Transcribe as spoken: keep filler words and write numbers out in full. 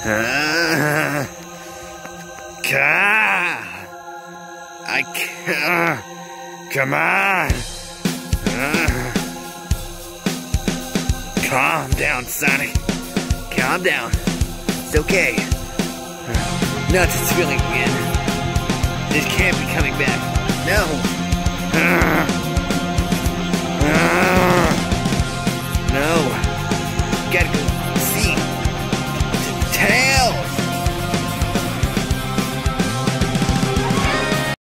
Uh, I can't. Come on. Uh, calm down, Sonic. Calm down. It's okay. Not this feeling again. This can't be coming back. No. Uh,